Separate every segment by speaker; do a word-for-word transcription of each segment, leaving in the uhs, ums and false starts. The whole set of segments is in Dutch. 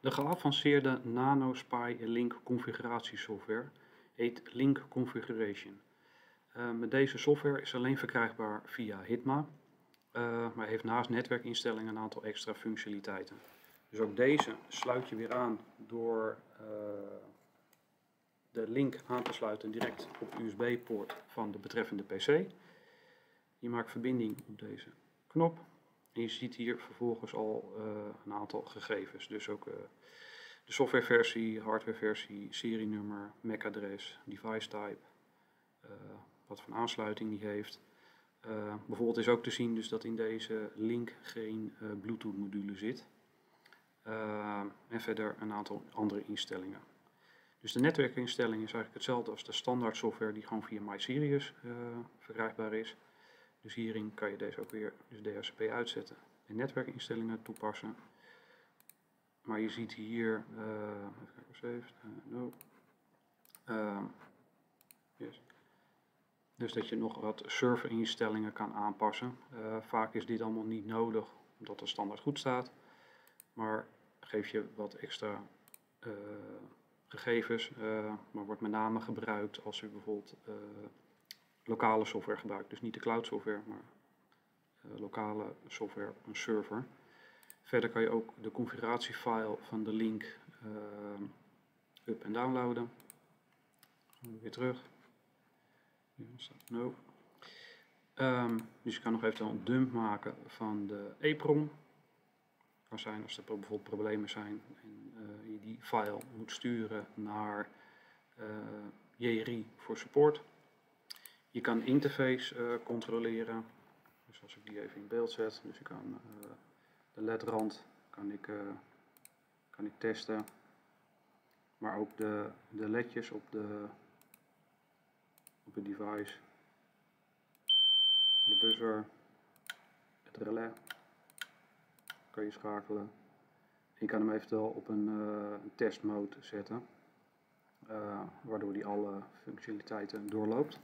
Speaker 1: De geavanceerde NanoSpy Link configuratiesoftware heet Link Configuration. Uh, met deze software is alleen verkrijgbaar via Hitma, uh, maar heeft naast netwerkinstellingen een aantal extra functionaliteiten. Dus ook deze sluit je weer aan door uh, de link aan te sluiten direct op de U S B-poort van de betreffende P C. Je maakt verbinding op deze knop. En je ziet hier vervolgens al uh, een aantal gegevens. Dus ook uh, de softwareversie, hardwareversie, serienummer, M A C-adres, device type, uh, wat voor aansluiting die heeft. Uh, bijvoorbeeld is ook te zien dus dat in deze link geen uh, Bluetooth module zit. Uh, en verder een aantal andere instellingen. Dus de netwerkinstelling is eigenlijk hetzelfde als de standaard software die gewoon via MySirius uh, verkrijgbaar is. Dus hierin kan je deze ook weer dus D H C P uitzetten en netwerkinstellingen toepassen. Maar je ziet hier, uh, even kijken, saved, uh, no. Uh, yes. Dus dat je nog wat serverinstellingen kan aanpassen. Uh, vaak is dit allemaal niet nodig omdat de standaard goed staat. Maar geef je wat extra uh, gegevens, uh, maar wordt met name gebruikt als u bijvoorbeeld uh, lokale software gebruikt. Dus niet de cloud software, maar uh, lokale software op een server. Verder kan je ook de configuratiefile van de link uh, up- en downloaden. Gaan we weer terug. Hier staat no. Um, dus je kan nog even een dump maken van de EEPROM. Kan zijn als er bijvoorbeeld problemen zijn en uh, je die file moet sturen naar uh, J R I voor support. Je kan interface uh, controleren. Dus als ik die even in beeld zet, dus ik kan uh, de L E D-rand kan ik, uh, kan ik testen. Maar ook de, de ledjes op de, op het device, de buzzer, het relais kan je schakelen. Je kan hem eventueel op een, uh, een testmode zetten, uh, waardoor die alle functionaliteiten doorloopt.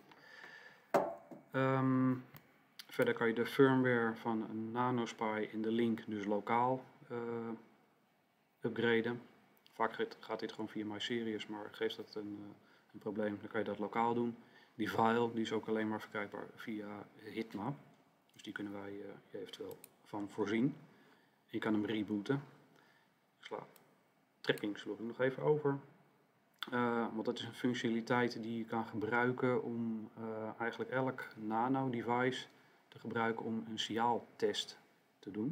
Speaker 1: Um, verder kan je de firmware van een NanoSpy in de link dus lokaal uh, upgraden. Vaak gaat dit gewoon via MySirius, maar geeft dat een, uh, een probleem, dan kan je dat lokaal doen. Die file die is ook alleen maar verkrijgbaar via Hitma, dus die kunnen wij uh, eventueel van voorzien. Je kan hem rebooten. Ik sla tracking sloeg ik nog even over. Uh, want dat is een functionaliteit die je kan gebruiken om uh, eigenlijk elk nano-device te gebruiken om een signaaltest te doen.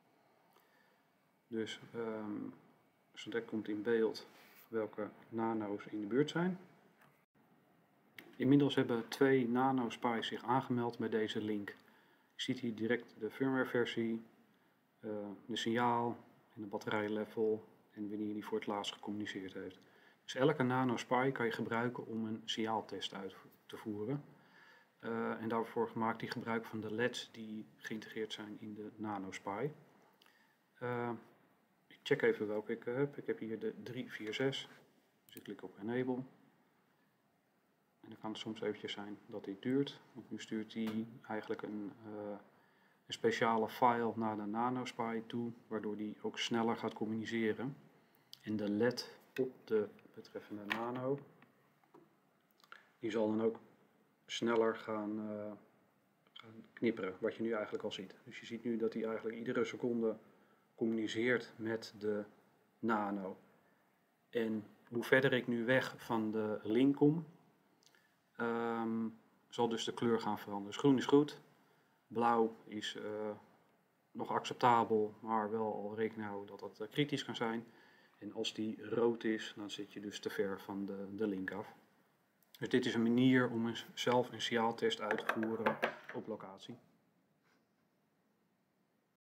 Speaker 1: Dus um, zo direct komt in beeld welke nano's in de buurt zijn. Inmiddels hebben twee NanoSpy zich aangemeld bij deze link. Je ziet hier direct de firmwareversie, uh, de signaal en de batterijlevel en wanneer die voor het laatst gecommuniceerd heeft. Dus elke NanoSpy kan je gebruiken om een signaaltest uit te voeren. Uh, en daarvoor maakt hij gebruik van de L E D's die geïntegreerd zijn in de NanoSpy. Uh, ik check even welke ik heb. Ik heb hier de drie vier zes. Dus ik klik op Enable. En dan kan het soms eventjes zijn dat dit duurt. Want nu stuurt hij eigenlijk een, uh, een speciale file naar de NanoSpy toe, waardoor die ook sneller gaat communiceren. En de L E D op de betreffende nano, die zal dan ook sneller gaan, uh, gaan knipperen, wat je nu eigenlijk al ziet. Dus je ziet nu dat hij eigenlijk iedere seconde communiceert met de nano. En hoe verder ik nu weg van de link kom, um, zal dus de kleur gaan veranderen. Dus groen is goed, blauw is uh, nog acceptabel, maar wel al rekening houden dat dat uh, kritisch kan zijn. En als die rood is, dan zit je dus te ver van de, de link af. Dus dit is een manier om een, zelf een signaaltest uit te voeren op locatie.